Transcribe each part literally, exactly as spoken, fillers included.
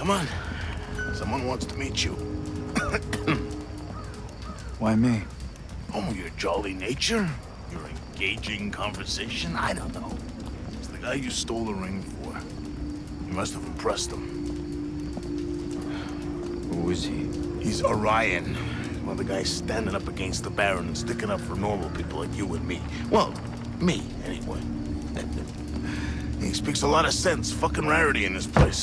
Come on. Someone wants to meet you. Why me? Oh, your jolly nature? Your engaging conversation? I don't know. It's the guy you stole the ring for. You must have impressed him. Who is he? He's Orion. He's one of the guys standing up against the Baron and sticking up for normal people like you and me. Well, me, anyway. He speaks a lot of sense. Fucking rarity in this place.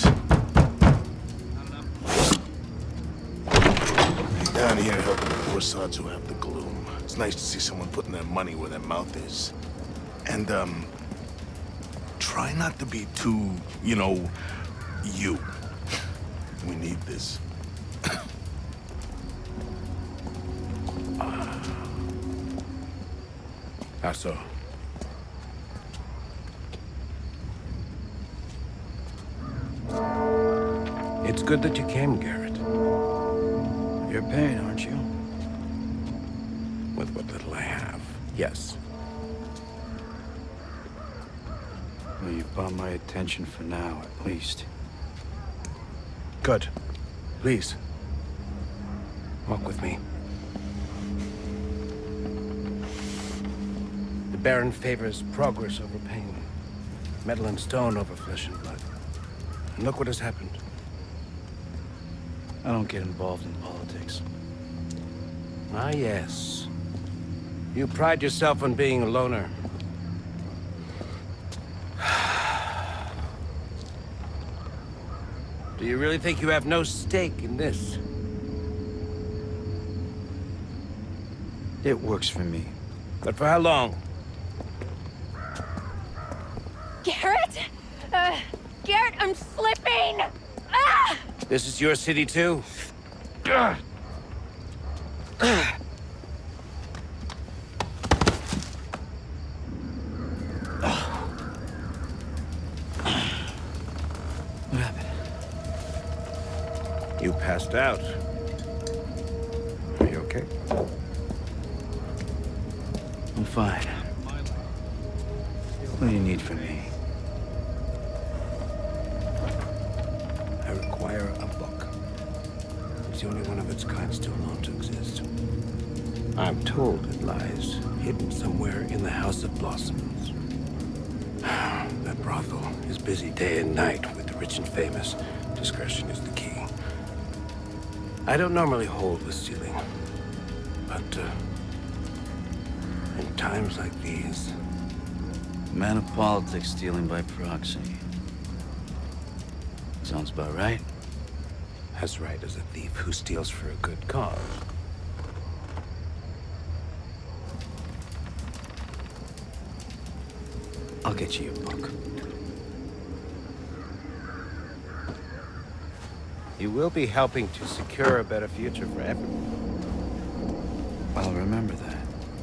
He's down here helping the poor sods who have the gloom. It's nice to see someone putting their money where their mouth is. And, um... try not to be too, you know, you. We need this. How so? It's good that you came, Garrett. You're paying, aren't you? With what little I have, yes. Well, you've bought my attention for now, at least. Good. Please. Walk with me. The Baron favors progress over pain. Metal and stone over flesh and blood. And look what has happened. I don't get involved in politics. Ah, yes. You pride yourself on being a loner. Do you really think you have no stake in this? It works for me. But for how long? Garrett? Uh, Garrett, I'm slipping! Ah! This is your city too? Ugh. What happened? You passed out. Are you okay? I'm fine. What do you need from me? I require a book. It's the only one of its kind still known to exist. I'm told it lies hidden somewhere in the House of Blossoms. That brothel is busy day and night with the rich and famous. Discretion is the key. I don't normally hold with stealing, but uh, in times like these... Man of politics stealing by proxy. Sounds about right. As right as a thief who steals for a good cause. I'll get you your book. You will be helping to secure a better future for everyone. I'll remember that.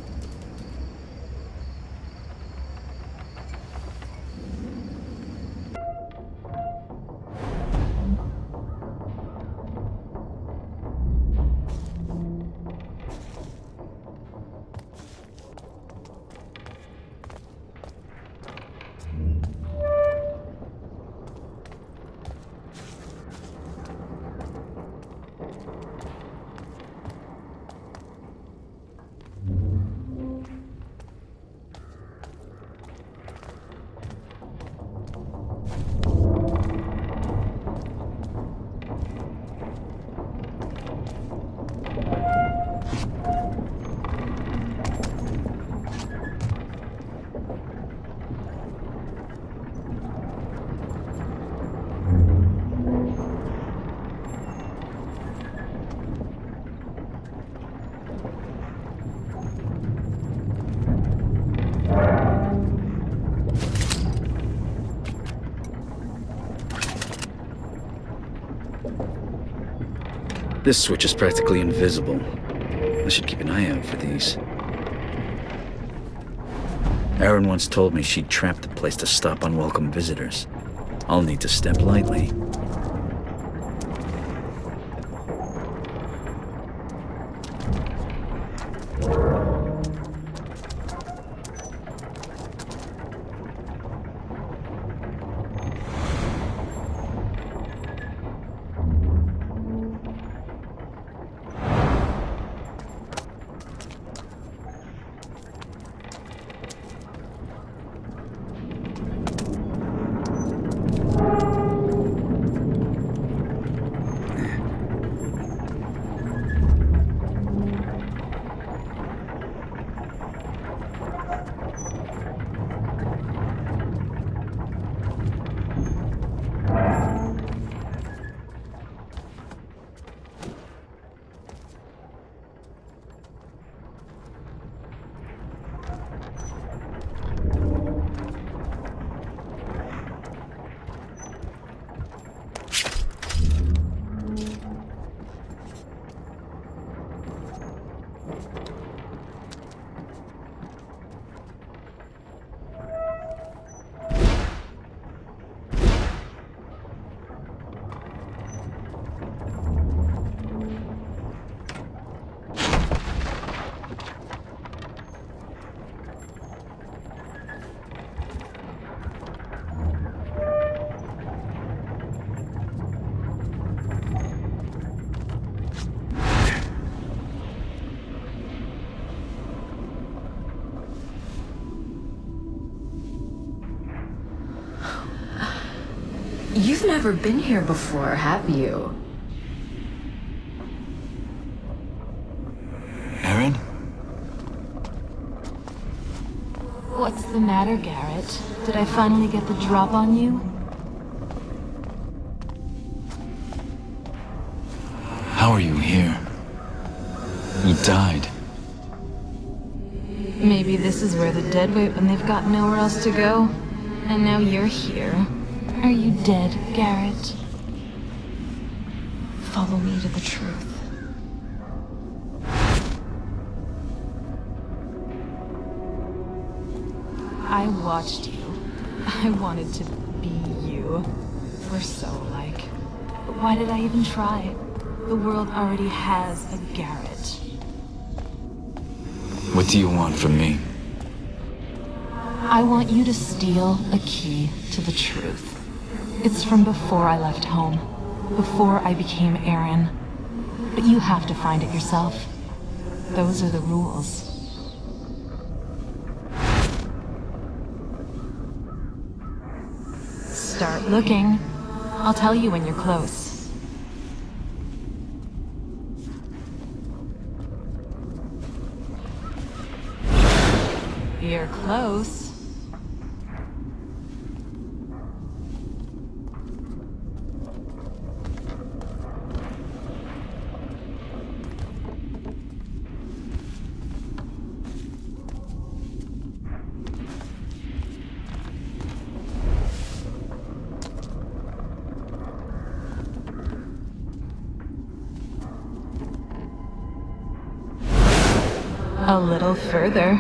This switch is practically invisible. I should keep an eye out for these. Erin once told me she'd trapped the place to stop unwelcome visitors. I'll need to step lightly. You've never been here before, have you? Aaron? What's the matter, Garrett? Did I finally get the drop on you? How are you here? You died. Maybe this is where the dead wait when they've got nowhere else to go. And now you're here. Are you dead, Garrett? Follow me to the truth. I watched you. I wanted to be you. We're so alike. But why did I even try? The world already has a Garrett. What do you want from me? I want you to steal a key to the truth. It's from before I left home, before I became Aaron. But you have to find it yourself. Those are the rules. Start looking. I'll tell you when you're close. You're close. A little further.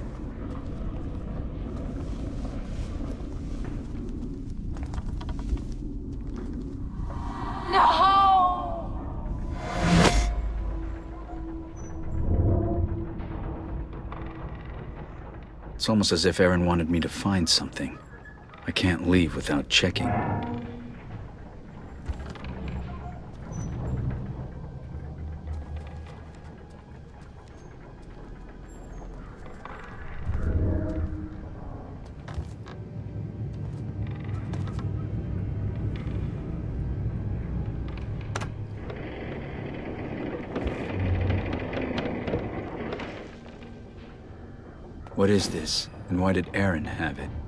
No! It's almost as if Aaron wanted me to find something. I can't leave without checking. What is this, and why did Aaron have it?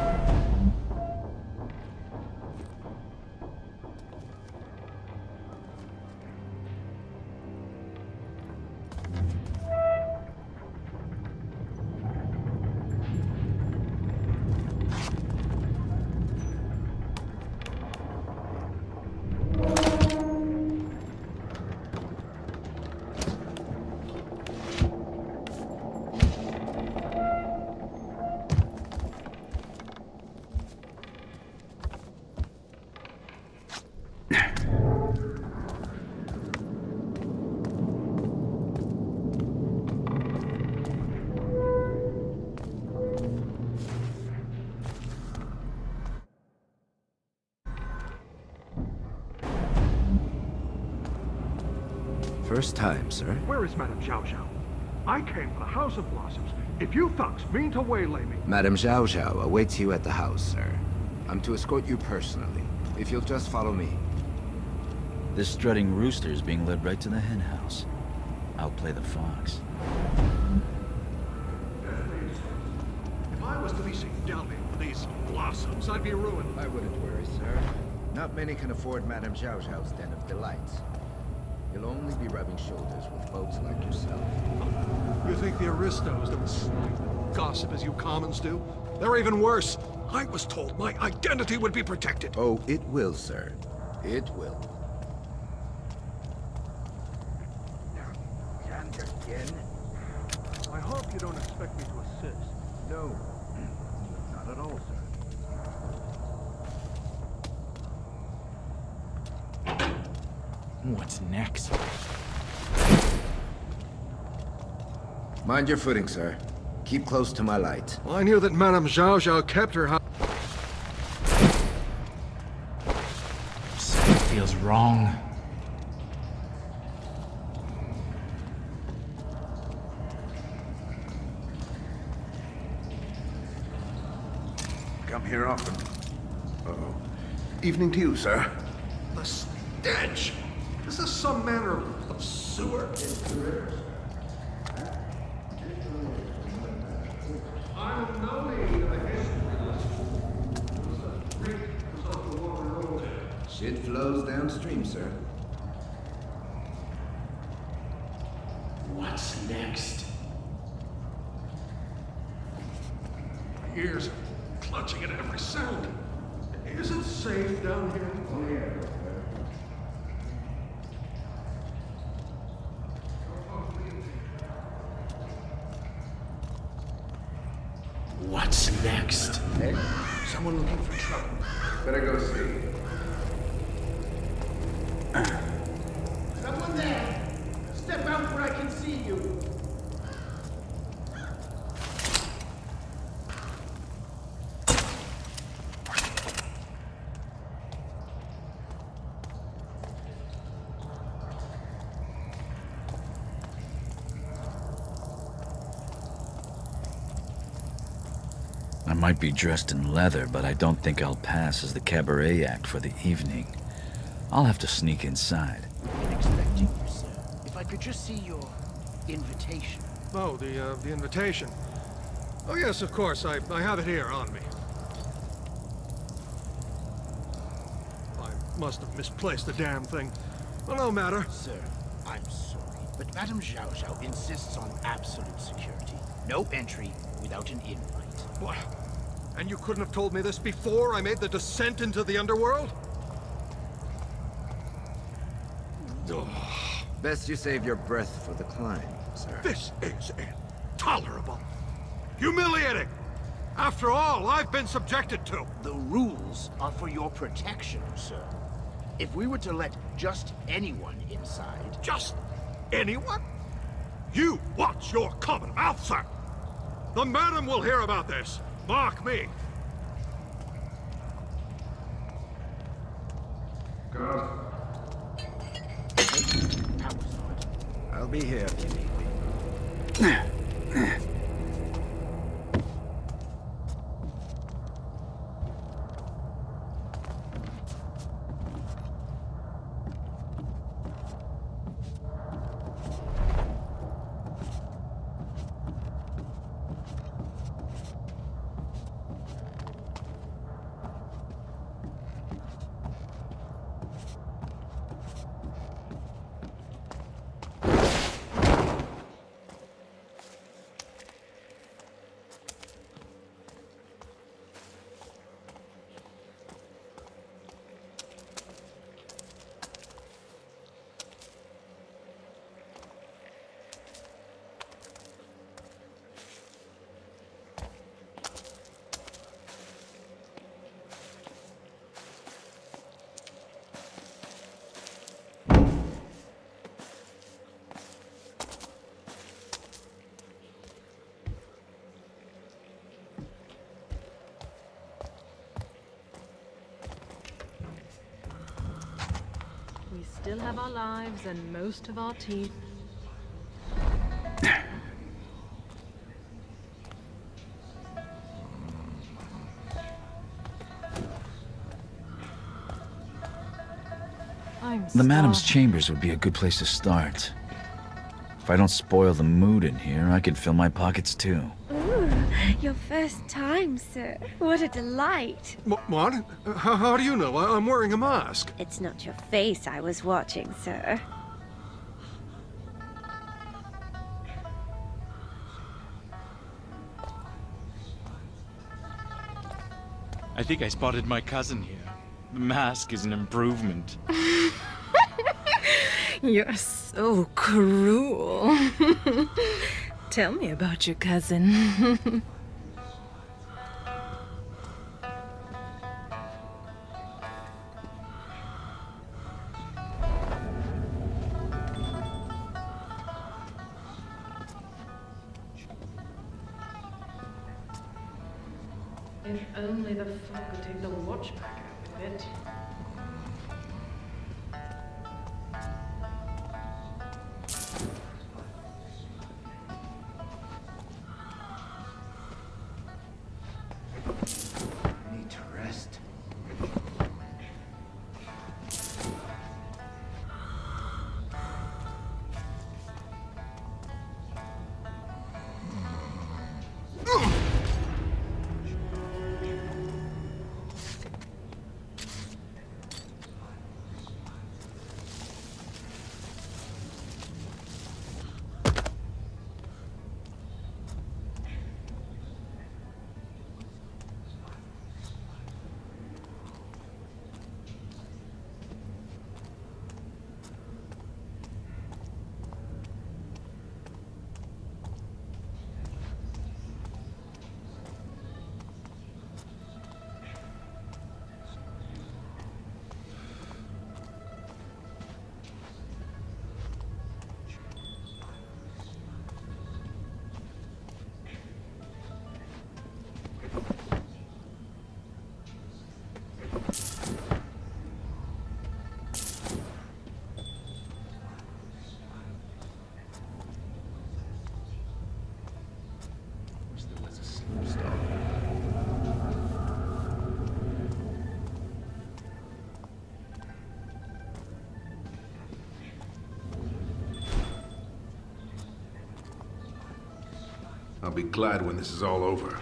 First time, sir. Where is Madame Zhao Zhao? I came for the House of Blossoms. If you thugs mean to waylay me... Madame Zhao Zhao awaits you at the house, sir. I'm to escort you personally, if you'll just follow me. This strutting rooster is being led right to the hen house. I'll play the fox. If I was to be seen delving for these blossoms, I'd be ruined. I wouldn't worry, sir. Not many can afford Madame Zhao Zhao's den of delights. You'll only be rubbing shoulders with folks like yourself. You think the aristos don't snipe and gossip as you commons do? They're even worse. I was told my identity would be protected. Oh, it will, sir. It will. Again? I hope you don't expect me to assist. No. Not at all, sir. What's next? Mind your footing, sir. Keep close to my light. Well, I knew that Madame Zhao Zhao kept her house. Something feels wrong. Come here often. Uh-oh. Evening to you, sir. The stench! Is this some manner of sewer? I don't know the history of the water road. Shit flows downstream, sir. What's next? My ears are clutching at every sound. Is it safe down here? Oh, yeah. What's next? Hey, someone looking for trouble. Better go see. Someone there! Step out where I can see you! I might be dressed in leather, but I don't think I'll pass as the cabaret act for the evening. I'll have to sneak inside. I'm expecting you, sir. If I could just see your invitation. Oh, the, uh, the invitation. Oh, yes, of course. I, I have it here on me. I must have misplaced the damn thing. Well, no matter. Sir, I'm sorry, but Madame Zhao Zhao insists on absolute security. No entry without an invite. What? And you couldn't have told me this before I made the descent into the underworld? Ugh. Best you save your breath for the climb, sir. This is intolerable. Humiliating. After all I've been subjected to. The rules are for your protection, sir. If we were to let just anyone inside... Just anyone? You watch your common mouth, sir. The madam will hear about this. Mark me. Go. How was it? I'll be here if you need me. We still have our lives and most of our teeth. I'm The madam's starving. chambers would be a good place to start. If I don't spoil the mood in here, I could fill my pockets too. Ooh, your first time, sir. What a delight. Wh- What? How, how do you know? I, I'm wearing a mask. It's not your face I was watching, sir. I think I spotted my cousin here. The mask is an improvement. You're so cruel. Tell me about your cousin. If only the fog could take the watch back out with it. Need to rest. I'll be glad when this is all over.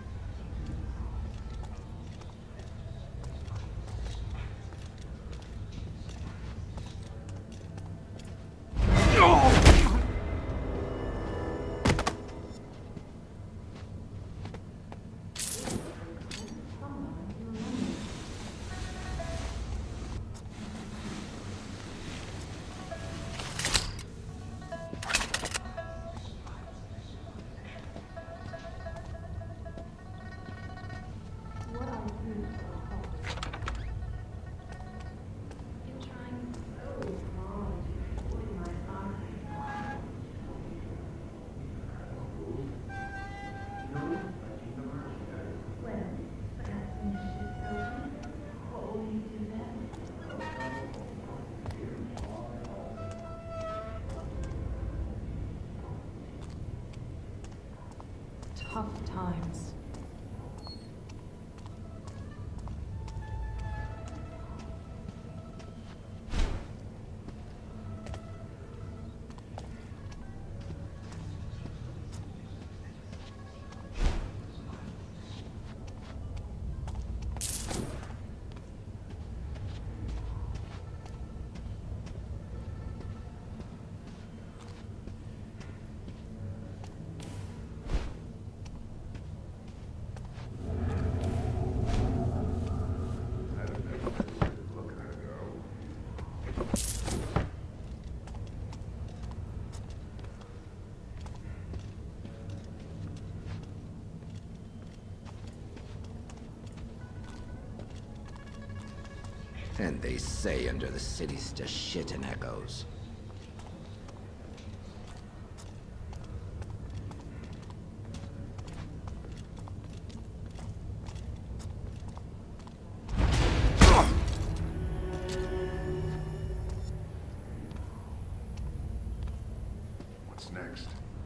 Tough times. And they say under the city's just shit and echoes. What's next?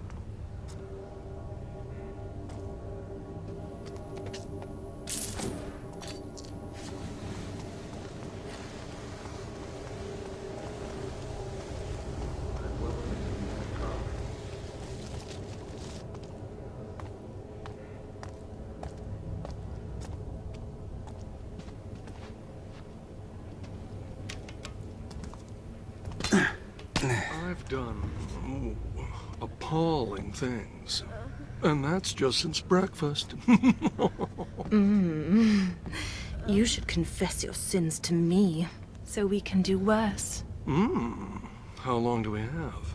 I've done oh, appalling things. And that's just since breakfast. mm. You should confess your sins to me, so we can do worse. Hmm. How long do we have?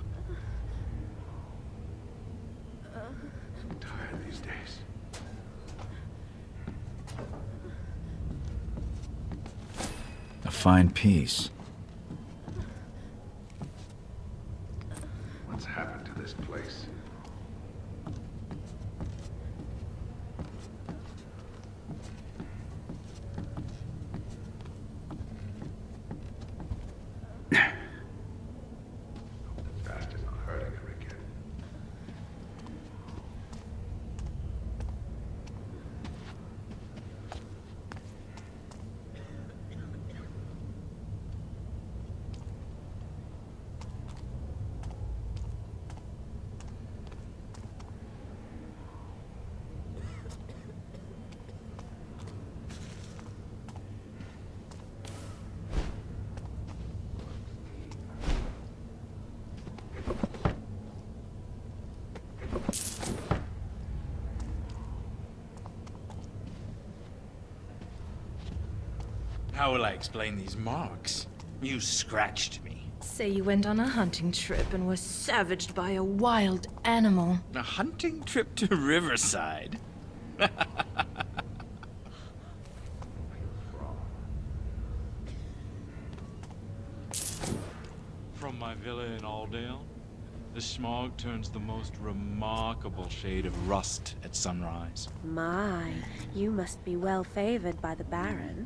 I'm tired these days. A fine piece. What's happened to this place? How will I explain these marks? You scratched me. Say you went on a hunting trip and were savaged by a wild animal. A hunting trip to Riverside? From my villa in Aldale, the smog turns the most remarkable shade of rust at sunrise. My, you must be well favored by the Baron.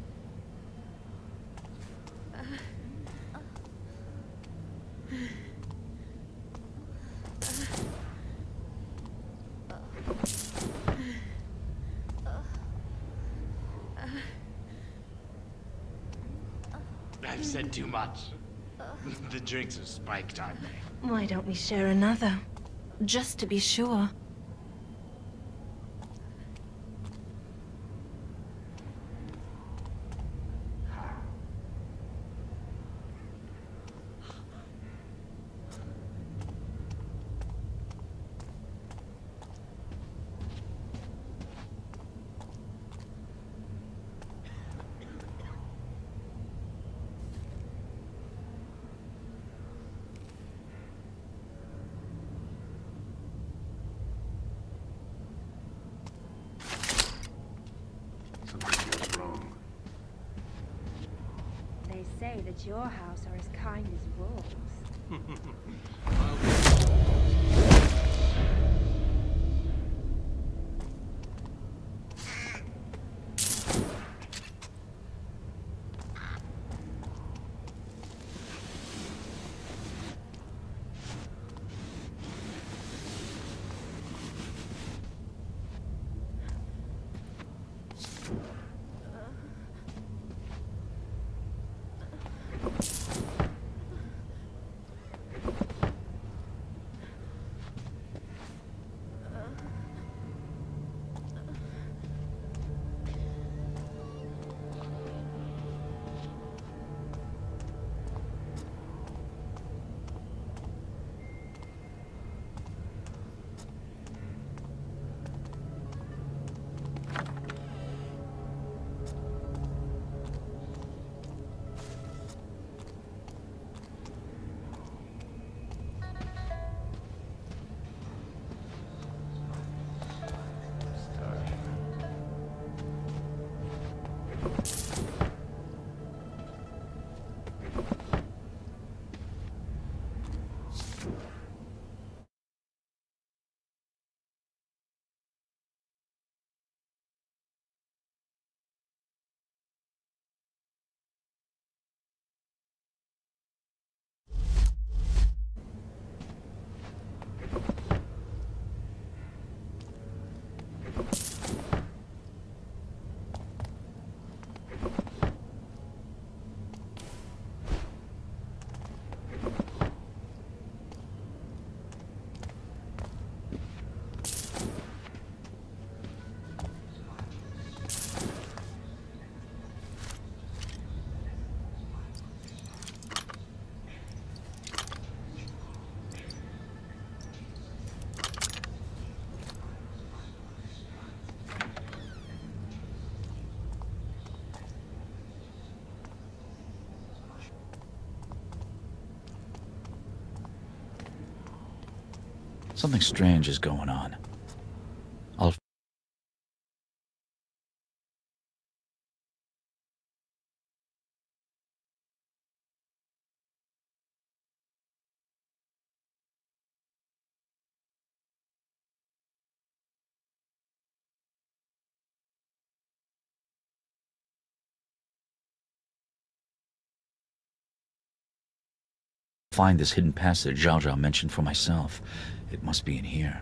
I've said too much. The drinks are spiked, aren't they? Why don't we share another? Just to be sure. say that your house are as kind as wolves. Something strange is going on. I'll find this hidden passage Zhao Zhao mentioned for myself. It must be in here.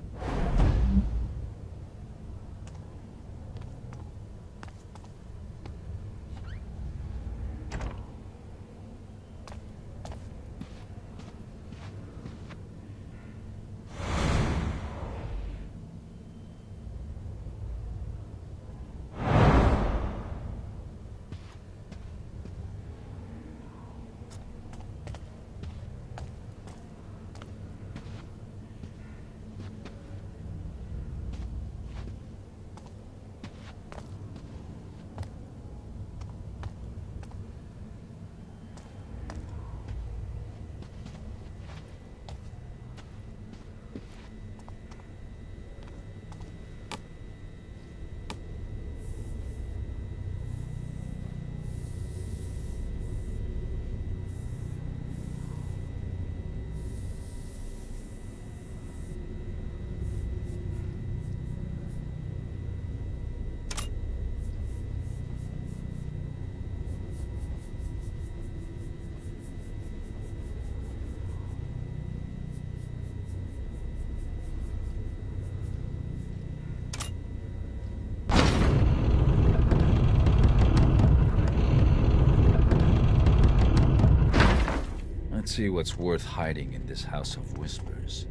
Let's see what's worth hiding in this house of whispers.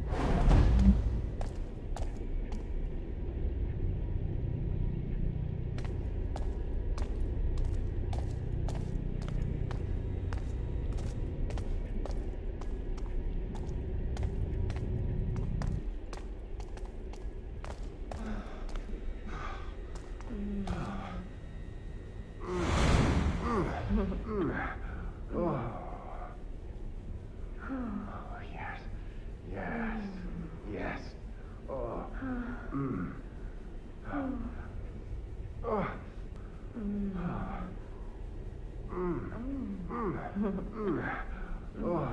Oh.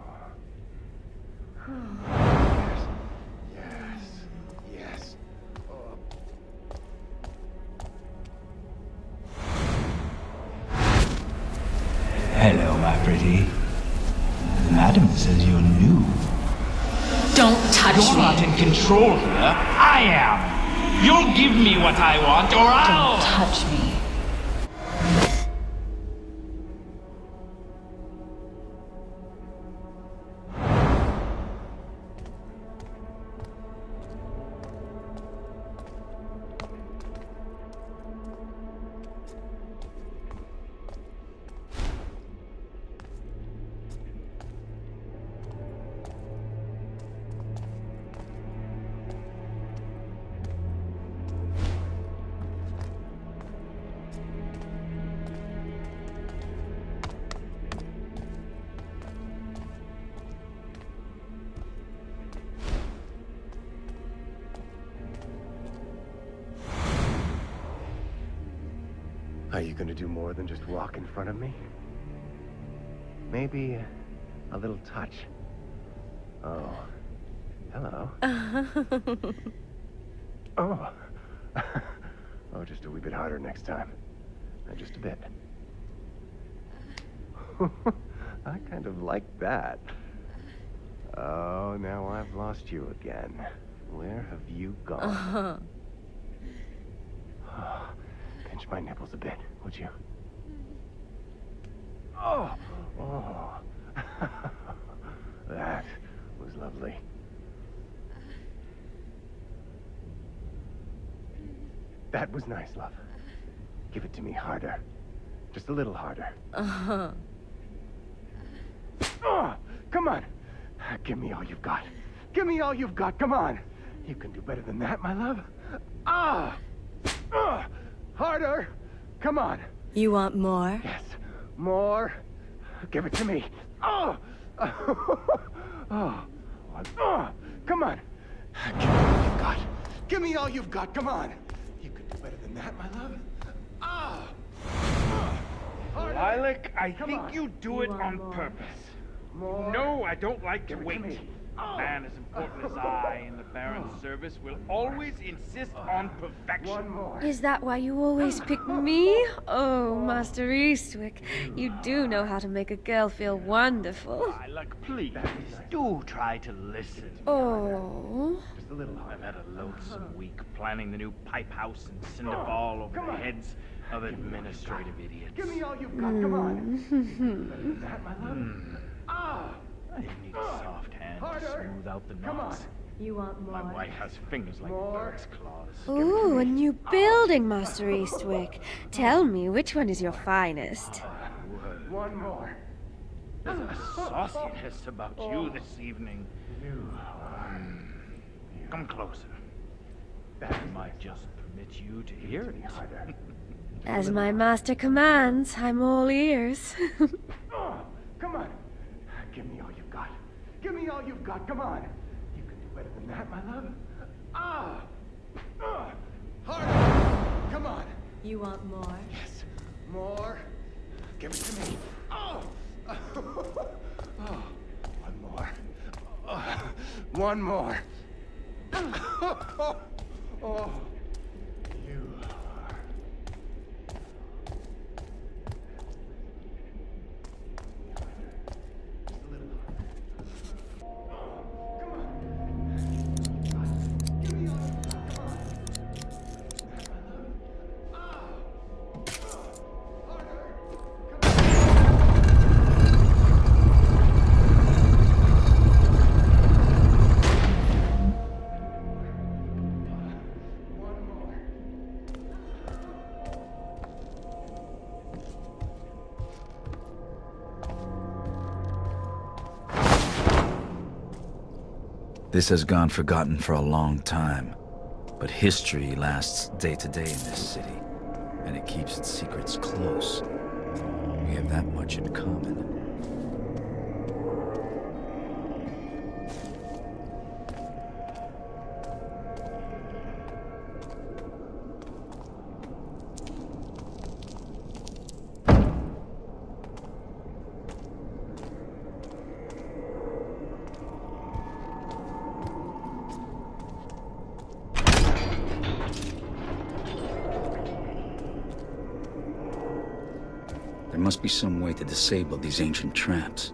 Yes. Yes. Oh. Hello, my pretty. Madam says you're new. Don't touch You're me. not in control here. I am. You'll give me what I want, or I'll... Don't touch me. Are you gonna do more than just walk in front of me? Maybe a little touch. Oh. Hello. Oh. Oh, just a wee bit harder next time. Uh, just a bit. I kind of like that. Oh, now I've lost you again. Where have you gone? Uh-huh. Oh, pinch my nipples a bit, would you? Oh! Oh! That was lovely. That was nice, love. Give it to me harder. Just a little harder. Uh-huh. Oh, come on. Give me all you've got. Give me all you've got. Come on. You can do better than that, my love. Ah! Ah! Harder. Come on. You want more? Yes. More. Give it to me. Oh! Oh. Oh. Come on. Give me all you've got. Give me all you've got. Come on. You can do better than that, my love. Ah! Lilac, I Come think on. you do You it want on more? purpose. More. No, I don't like to Give it to wait. me. A man as important as I in the Baron's service will always insist on perfection. One more. Is that why you always pick me? Oh, Master Eastwick, you do know how to make a girl feel wonderful. Lilac, please, do try to listen. Oh. Just a little I've harder. had a lonesome week planning the new pipe house and cinder ball over Come the on. heads of administrative idiots. Give me all you've got. Come on. Better than that, my love. Hmm. Ah! I need a soft hand to Harder. smooth out the Come on. knots. You want My wife has fingers like More. bird's claws. Ooh, a new building, Master Eastwick. Tell me, which one is your finest? One more. There's a sauciness about you this evening. You Hmm. Come closer. That I might just permit you to hear it. harder. As my master commands, I'm all ears. Oh, come on. Give me all you've got. Give me all you've got. Come on. You can do better than that, my love. Ah! Ah! Harder! Come on. You want more? Yes. More. Give it to me. Oh! Oh. One more. Oh. One more. Oh. Oh. You are... Just a little harder. Come on. Give me all you got. Come on. That, my love. Ah! Ah! Harder. Come on. One more. This has gone forgotten for a long time, but history lasts day to day in this city, and it keeps its secrets close. We have that much in common. There must be some way to disable these ancient traps.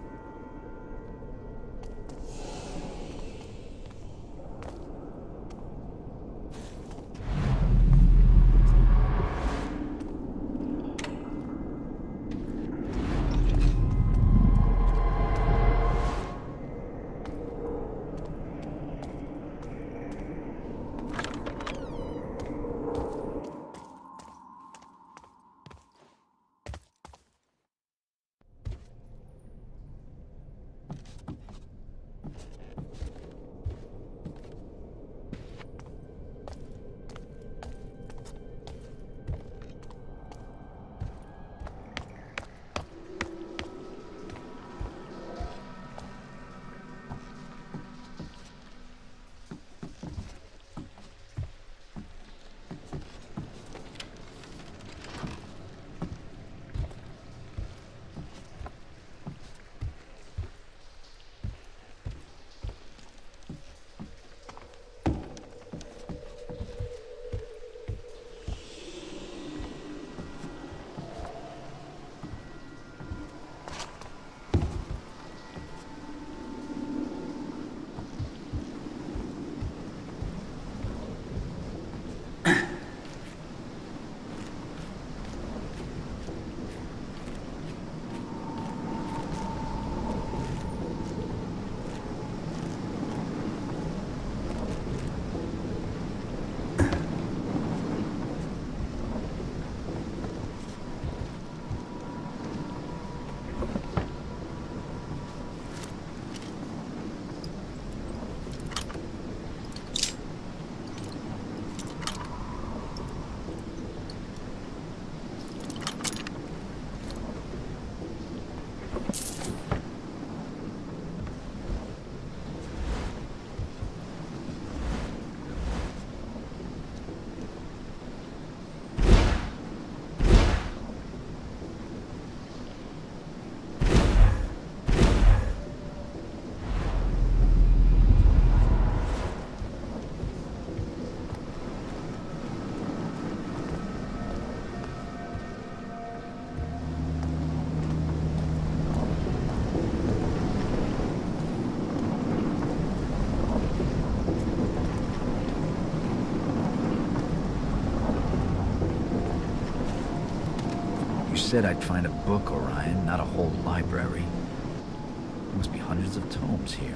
You said I'd find a book, Orion, not a whole library. There must be hundreds of tomes here.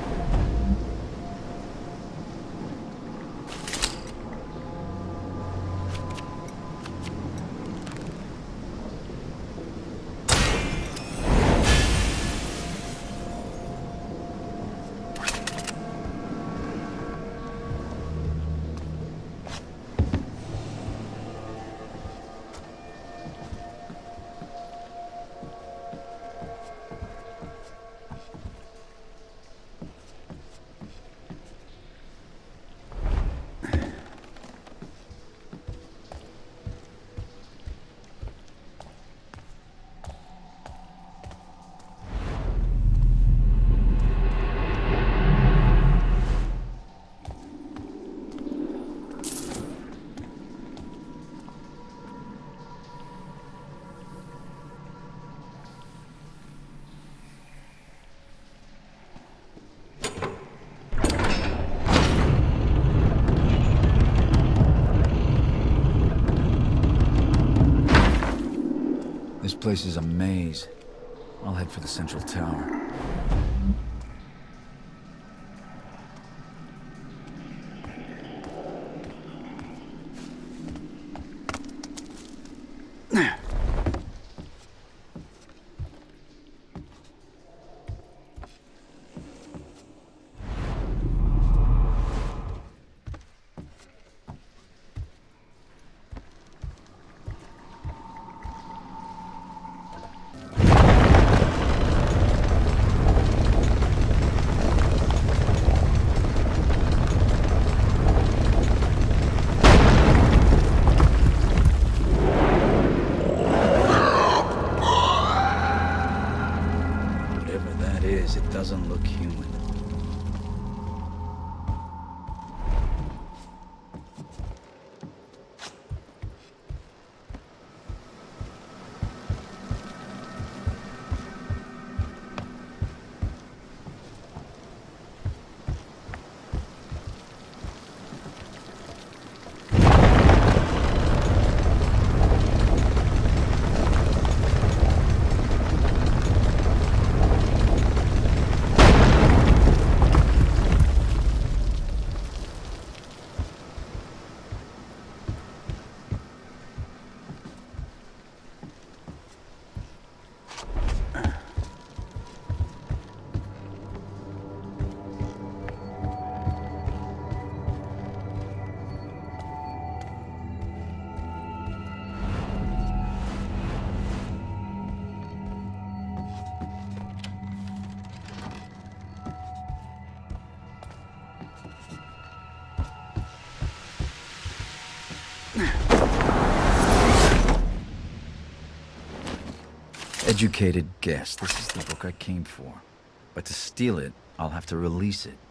This place is a maze. I'll head for the central tower. Doesn't look human. Educated guess. This is the book I came for. But to steal it, I'll have to release it.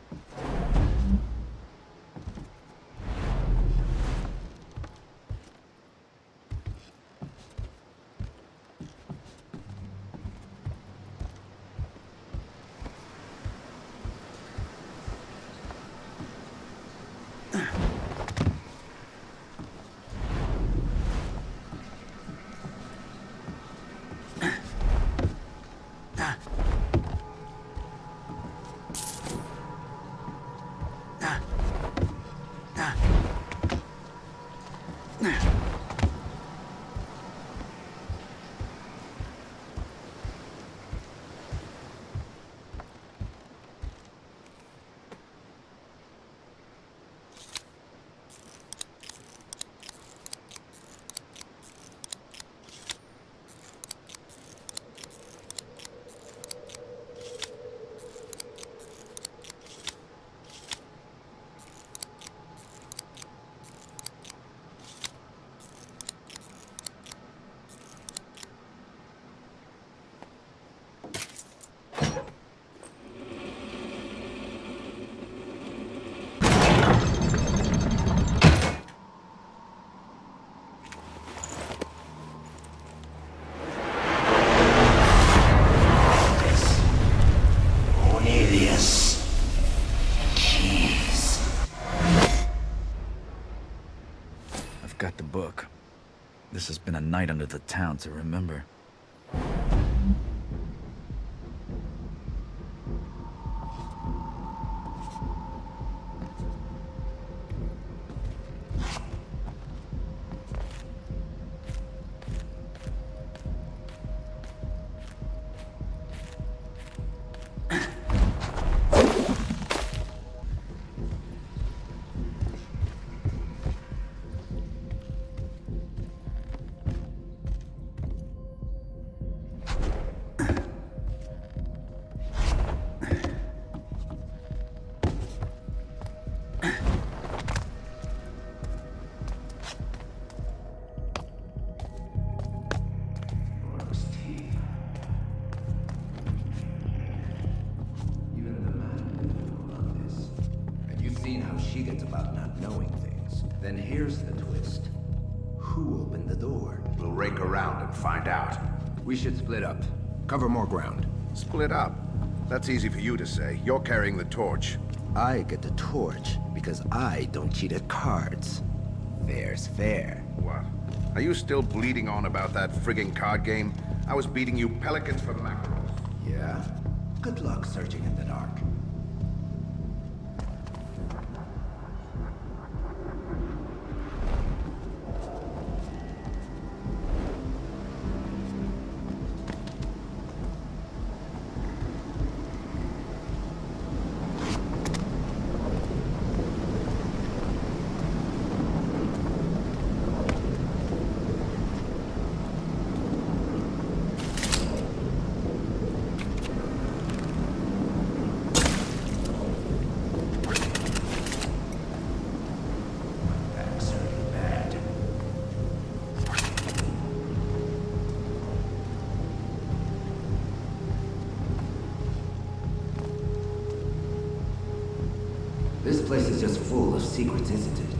Got the book. This has been a night under the town to remember. She gets about not knowing things. Then here's the twist. Who opened the door? We'll rake around and find out. We should split up. Cover more ground. Split up? That's easy for you to say. You're carrying the torch. I get the torch because I don't cheat at cards. Fair's fair. What? Are you still bleeding on about that frigging card game? I was beating you pelicans for mackerels. Yeah? Good luck searching in the dark. This place is just full of secrets, isn't it?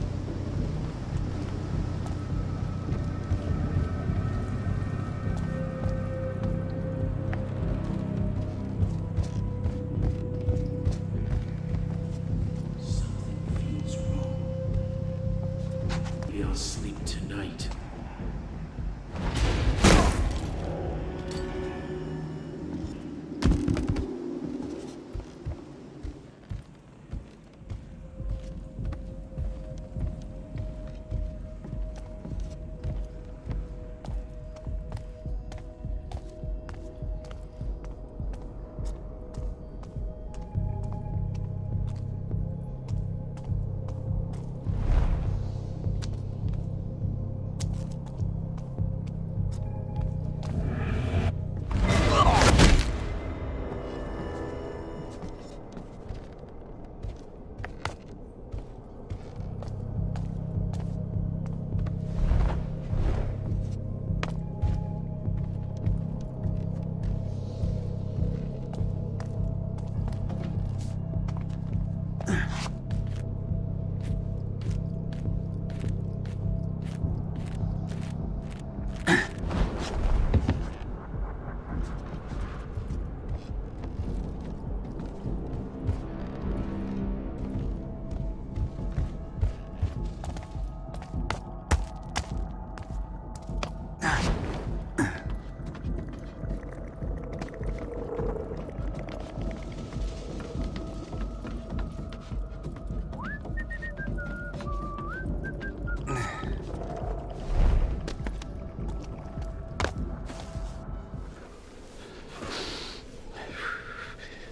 Something feels wrong. Maybe I'll sleep tonight.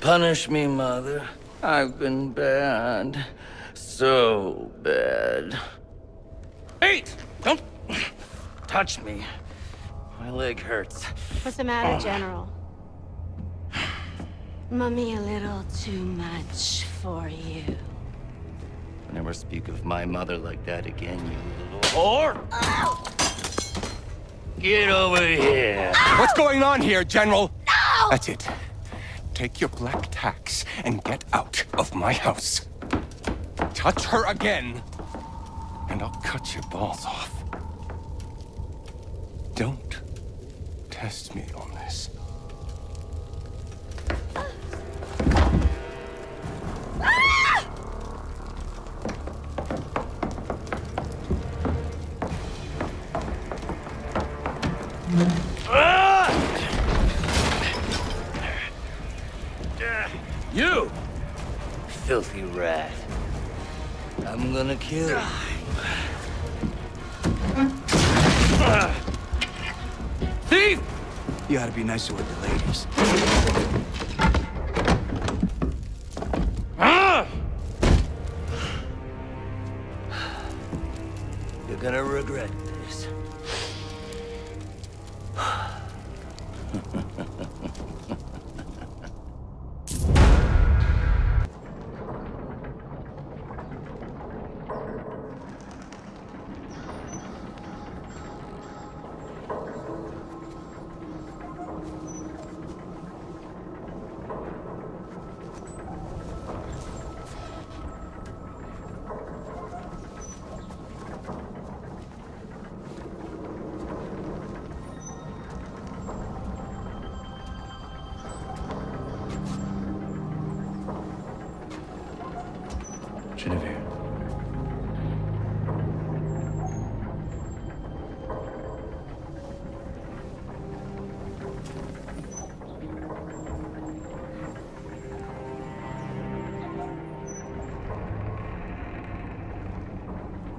Punish me, Mother. I've been bad. So bad. Wait! Don't touch me. My leg hurts. What's the matter, General? Mummy a little too much for you. Never speak of my mother like that again, you little whore! Oh! Get over here! What's going on here, General? No! That's it. Take your black tax and get out of my house. Touch her again, and I'll cut your balls off. Don't test me on this. You! Filthy rat. I'm gonna kill you. Thief! You ought to be nicer with the ladies. Ah! You're gonna regret this. Genevieve.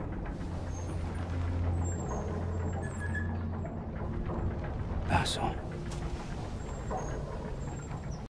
Asshole.